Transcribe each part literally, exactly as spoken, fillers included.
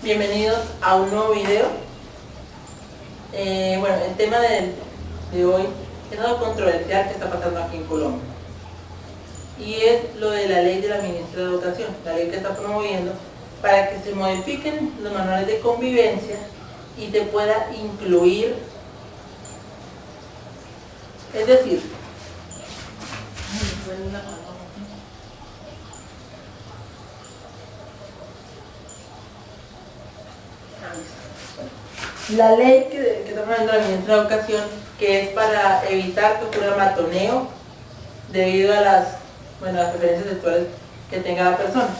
Bienvenidos a un nuevo video. Eh, bueno, el tema de, de hoy es algo controversial que está pasando aquí en Colombia, y es lo de la ley de la ministra de Educación, la ley que está promoviendo para que se modifiquen los manuales de convivencia y te pueda incluir, es decir, la ley que, que está promoviendo la ministra de Educación, que es para evitar que ocurra matoneo debido a las, bueno, las preferencias sexuales que tenga la persona.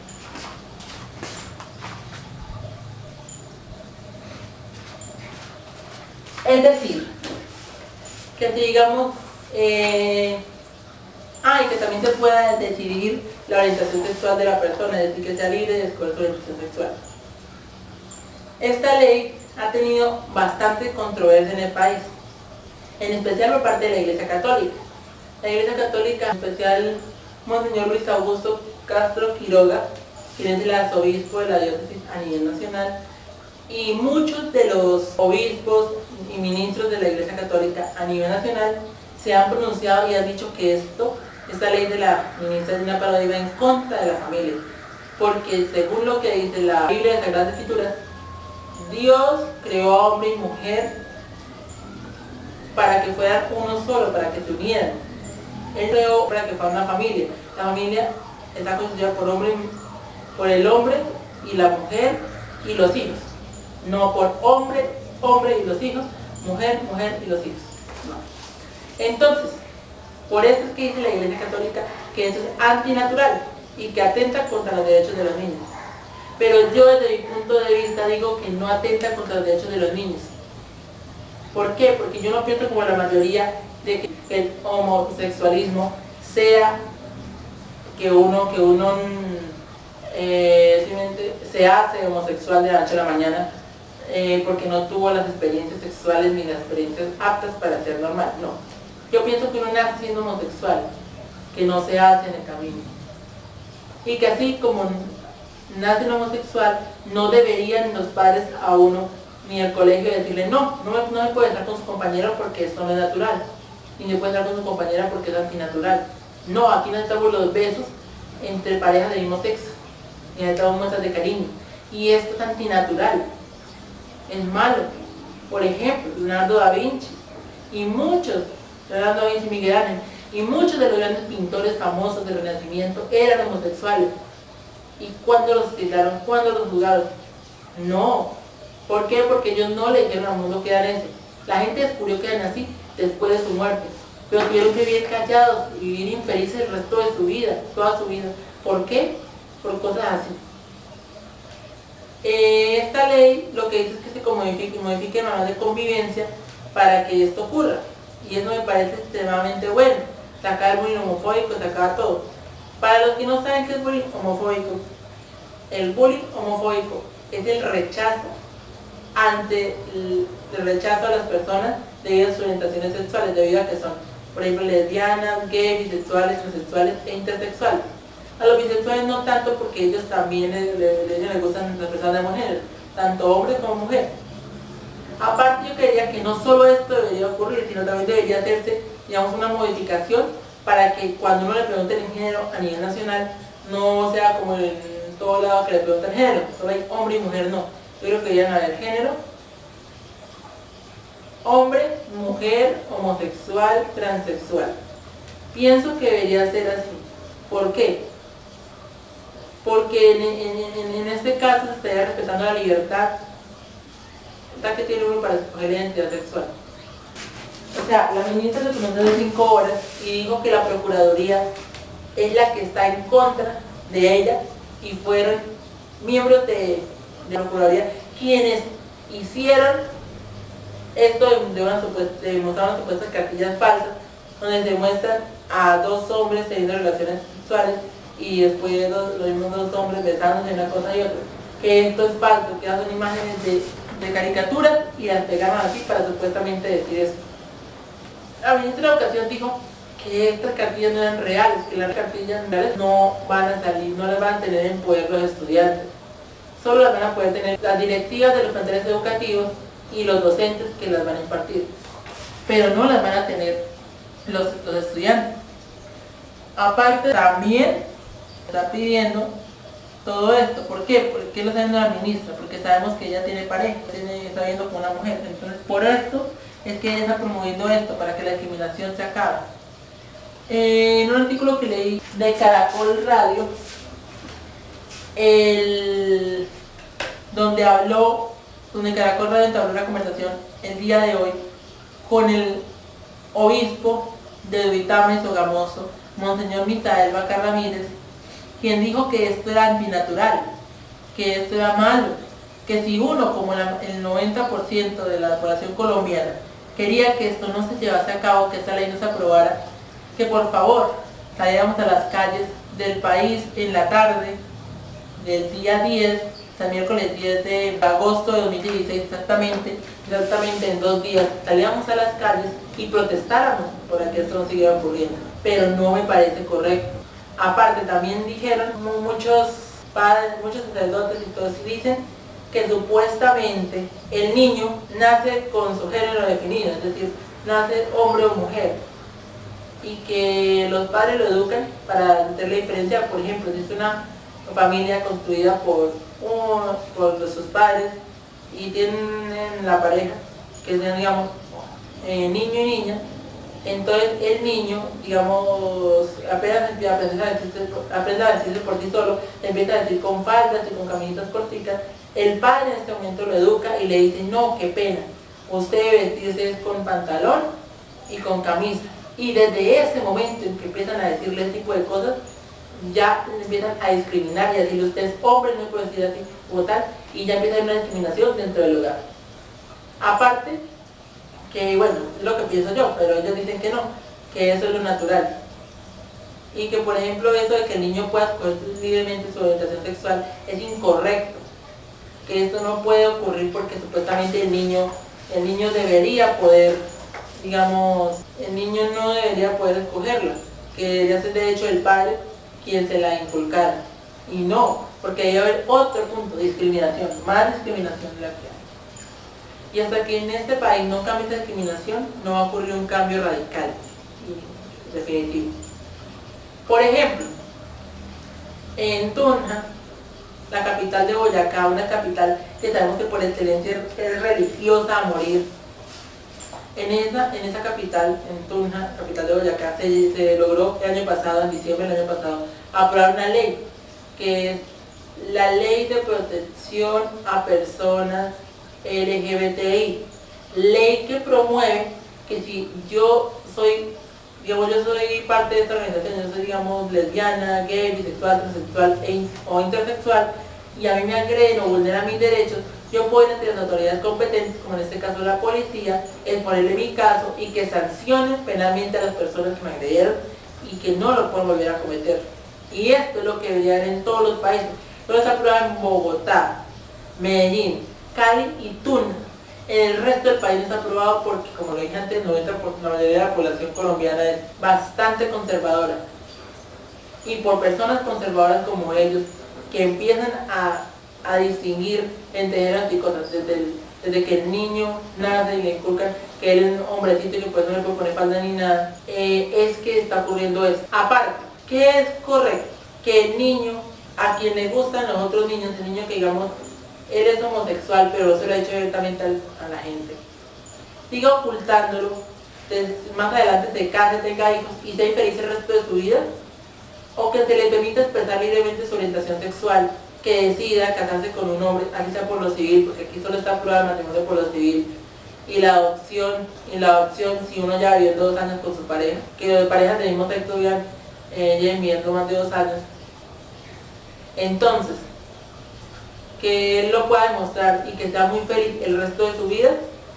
Es decir, que digamos, eh, ah, y que también se pueda decidir la orientación sexual de la persona, es decir, que sea libre de escoger su orientación sexual. Esta ley ha tenido bastante controversia en el país, en especial por parte de la Iglesia Católica. La Iglesia Católica, en especial Monseñor Luis Augusto Castro Quiroga, quien es el arzobispo de la diócesis a nivel nacional, y muchos de los obispos y ministros de la Iglesia Católica a nivel nacional se han pronunciado y han dicho que esto, esta ley de la ministra Dina Parodi va en contra de la familia, porque según lo que dice la Biblia de Sagradas Escrituras, Dios creó a hombre y mujer para que fueran uno solo, para que se unieran. Él creó para que fuera una familia. La familia está constituida por, hombre, por el hombre y la mujer y los hijos. No por hombre, hombre y los hijos, mujer, mujer y los hijos. No. Entonces, por eso es que dice la Iglesia Católica que eso es antinatural y que atenta contra los derechos de los niños. Pero yo desde mi punto de vista digo que no atenta contra los derechos de los niños. ¿Por qué? Porque yo no pienso como la mayoría de que el homosexualismo sea que uno, que uno eh, simplemente se hace homosexual de la noche a la mañana eh, porque no tuvo las experiencias sexuales ni las experiencias aptas para ser normal. No. Yo pienso que uno nace siendo homosexual, que no se hace en el camino. Y que así como nace un homosexual, no deberían los padres a uno ni el colegio decirle no, no me, no me puede estar con su compañero porque esto no es natural, ni me puede estar con su compañera porque es antinatural. No, aquí no necesitamos los besos entre parejas del mismo sexo, ni necesitamos muestras de cariño, y esto es antinatural, es malo. Por ejemplo, Leonardo da Vinci y muchos, Leonardo da Vinci y Miguel Ángel, y muchos de los grandes pintores famosos del Renacimiento eran homosexuales. ¿Y cuándo los tiraron? ¿Cuándo los juzgaron? No. ¿Por qué? Porque ellos no le dijeron al mundo que eran eso. La gente descubrió que eran así después de su muerte, pero tuvieron que vivir callados y vivir infelices el resto de su vida, toda su vida. ¿Por qué? Por cosas así. Eh, esta ley lo que dice es que se modifique, modifique el manual de convivencia para que esto ocurra, y eso me parece extremadamente bueno. Sacar el bullying homofóbico, sacar todo. Para los que no saben qué es bullying homofóbico, el bullying homofóbico es el rechazo ante el, el rechazo a las personas debido a sus orientaciones sexuales, debido a que son, por ejemplo, lesbianas, gays, bisexuales, transexuales e intersexuales. A los bisexuales no tanto, porque ellos también les, les, les gustan las personas de mujeres, tanto hombres como mujeres. Aparte, yo creería que no solo esto debería ocurrir, sino también debería hacerse, digamos, una modificación para que cuando uno le pregunte el género a nivel nacional, no sea como en todo lado que le preguntan género, solo hay hombre y mujer, no. Yo creo que deberían haber género, hombre, mujer, homosexual, transexual. Pienso que debería ser así. ¿Por qué? Porque en, en, en, en este caso se estaría respetando la libertad que tiene uno para escoger la identidad sexual. O sea, la ministra se pronunció de cinco horas y dijo que la Procuraduría es la que está en contra de ella, y fueron miembros de, de la Procuraduría quienes hicieron esto de, de, una supuesta, de mostrar unas supuestas cartillas falsas donde se muestran a dos hombres teniendo relaciones sexuales y después los, los mismos dos hombres besándose una cosa y otra. Que esto es falso, que son imágenes de, de caricaturas y las pegaron así para supuestamente decir eso. La ministra de Educación dijo que estas cartillas no eran reales, que las cartillas reales no van a salir, no las van a tener en poder los estudiantes. solo las van a poder tener las directivas de los planteles educativos y los docentes que las van a impartir, pero no las van a tener los, los estudiantes. Aparte, también está pidiendo todo esto. ¿Por qué? ¿Por qué lo está haciendo la ministra? Porque sabemos que ella tiene pareja, tiene, está viendo con una mujer. Entonces, por esto es que ella está promoviendo esto, para que la discriminación se acabe. Eh, en un artículo que leí de Caracol Radio, el, donde habló, donde Caracol Radio entabló una conversación el día de hoy con el obispo de Duitama y Sogamoso, Monseñor Misael Vaca Ramírez, quien dijo que esto era antinatural, que esto era malo, que si uno, como la, el noventa por ciento de la población colombiana, quería que esto no se llevase a cabo, que esta ley no se aprobara, que por favor saliéramos a las calles del país en la tarde del día diez, hasta el miércoles diez de agosto de dos mil dieciséis, exactamente, exactamente en dos días, salíamos a las calles y protestáramos por que esto no siguiera ocurriendo, pero no me parece correcto. Aparte, también dijeron muchos padres, muchos sacerdotes y todos dicen que supuestamente el niño nace con su género definido, es decir, nace hombre o mujer, y que los padres lo educan para hacer la diferencia. Por ejemplo, si es una familia construida por, unos, por sus padres y tienen la pareja, que es, digamos, eh, niño y niña, entonces el niño, digamos, apenas empieza a aprender a vestirse, aprende a vestirse por sí solo, empieza a vestir con faldas y con caminitas corticas. El padre en este momento lo educa y le dice: no, qué pena, usted debe vestirse con pantalón y con camisa. Y desde ese momento en que empiezan a decirle ese tipo de cosas, ya empiezan a discriminar y a decirle: usted es hombre, no puede decir así o tal, y ya empieza a haber una discriminación dentro del hogar. Aparte, que bueno, es lo que pienso yo, pero ellos dicen que no, que eso es lo natural. Y que, por ejemplo, eso de que el niño pueda escoger libremente su orientación sexual es incorrecto, que esto no puede ocurrir porque supuestamente el niño, el niño debería poder, digamos, el niño no debería poder escogerla, que debería ser de hecho el padre quien se la inculcara. Y no, porque debe haber otro punto, discriminación, más discriminación de la que hay. Y hasta que en este país no cambie esta discriminación, no va a ocurrir un cambio radical y definitivo. Por ejemplo, en Tunja, la capital de Boyacá, una capital que sabemos que por excelencia es religiosa a morir, en esa, en esa capital, en Tunja, capital de Boyacá, se, se logró el año pasado, en diciembre del año pasado, aprobar una ley, que es la Ley de Protección a Personas L G B T I, ley que promueve que si yo soy, digamos, yo soy parte de esta organización, yo soy, digamos, lesbiana, gay, bisexual, transexual e, o intersexual, y a mí me agreden o vulneran mis derechos, yo puedo ir ante las autoridades competentes, como en este caso la policía, exponerle mi caso y que sancionen penalmente a las personas que me agredieron y que no lo pueden volver a cometer. Y esto es lo que debería haber en todos los países. Todo está aprobado en Bogotá, Medellín, Cali y Tunja. En el resto del país no está aprobado porque, como lo dije antes, noventa por ciento, la mayoría de la población colombiana es bastante conservadora. Y por personas conservadoras como ellos, que empiezan a, a distinguir entre géneros y cosas, desde, el, desde que el niño nace y le inculcan que él es un hombrecito y que pues no le puede poner falda ni nada, eh, es que está ocurriendo esto. Aparte, ¿qué es correcto? Que el niño, a quien le gustan los otros niños, el niño que, digamos, él es homosexual, pero no se lo ha dicho directamente a la gente, siga ocultándolo, más adelante se case, tenga hijos y sea infeliz el resto de su vida, o que se le permita expresar libremente su orientación sexual, que decida casarse con un hombre, así sea por lo civil, porque aquí solo está aprobado el matrimonio por lo civil, y la adopción, y la adopción si uno ya vivió dos años con su pareja, que de parejas de mismo sexo vivan, eh, lleven viviendo más de dos años. Entonces, que él lo pueda demostrar y que sea muy feliz el resto de su vida,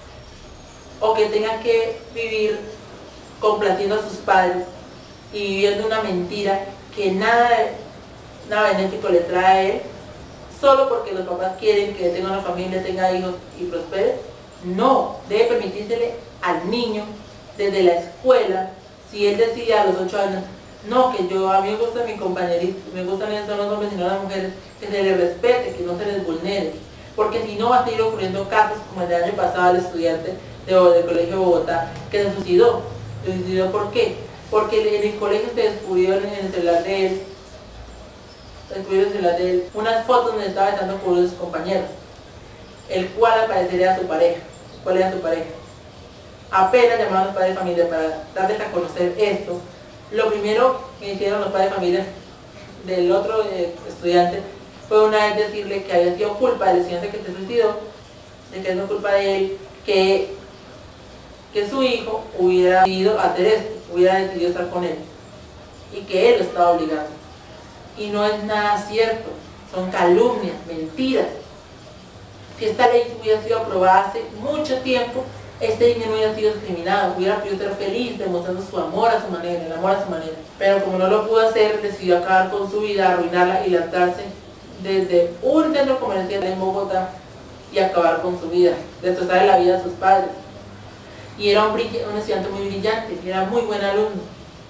o que tenga que vivir complaciendo a sus padres y viviendo una mentira que nada, nada benéfico le trae a él, solo porque los papás quieren que tenga una familia, tenga hijos y prospere. No, debe permitírsele al niño desde la escuela, si él decide a los ocho años No, que yo, a mí me gusta mi compañerito, me gustan no los hombres sino las mujeres, que se les respete, que no se les vulnere, porque si no va a seguir ocurriendo casos como el del año pasado del estudiante de, del Colegio de Bogotá que se suicidó. ¿Se suicidó por qué? Porque en el colegio se descubrió en el celular de él, se descubrió en el celular de él unas fotos donde estaba besando con uno de sus compañeros, el cual aparecería a su pareja. ¿Cuál era su pareja? Apenas llamaron a los padres de familia para darles a conocer esto. Lo primero que hicieron los padres de familia del otro eh, estudiante fue una vez decirle que había sido culpa del estudiante que se suicidó, de que es culpa de él, que, que su hijo hubiera decidido hacer esto, hubiera decidido estar con él, y que él lo estaba obligando. Y no es nada cierto, son calumnias, mentiras. Si esta ley hubiera sido aprobada hace mucho tiempo, este niño no hubiera sido discriminado, hubiera podido ser feliz, demostrando su amor a su manera, el amor a su manera. Pero como no lo pudo hacer, decidió acabar con su vida, arruinarla y lanzarse desde un centro comercial en Bogotá y acabar con su vida, destrozar la vida de sus padres. Y era un, un estudiante muy brillante, era muy buen alumno.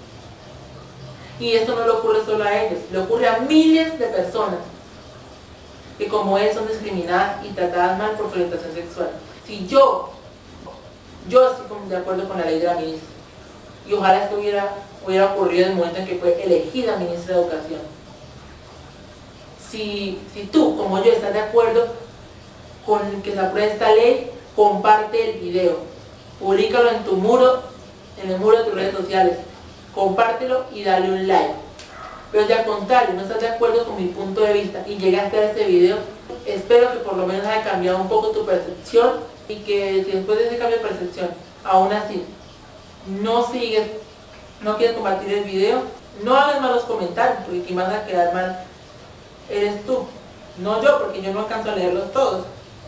Y esto no le ocurre solo a ellos, le ocurre a miles de personas que como él son discriminadas y tratadas mal por su orientación sexual. Si yo Yo estoy de acuerdo con la ley de la ministra, y ojalá esto hubiera, hubiera ocurrido en el momento en que fue elegida ministra de Educación. Si, si tú, como yo, estás de acuerdo con que se apruebe esta ley, comparte el video, públicalo en tu muro, en el muro de tus redes sociales, compártelo y dale un like. Pero si al contrario no estás de acuerdo con mi punto de vista y llegaste a este video, espero que por lo menos haya cambiado un poco tu percepción, y que si después de ese cambio de percepción, aún así, no sigues, no quieres compartir el video, no hagas malos comentarios, porque quien vas a quedar mal eres tú, no yo, porque yo no alcanzo a leerlos todos.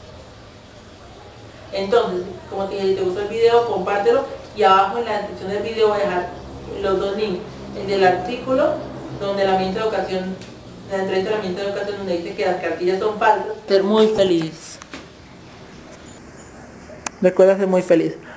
Entonces, como te dije, si te gustó el video, compártelo, y abajo en la descripción del video voy a dejar los dos links, el del artículo donde la ministra de Educación, la entrevista de la ministra de Educación, donde dice que las cartillas son falsas. Ser muy feliz. Recuerda ser muy feliz.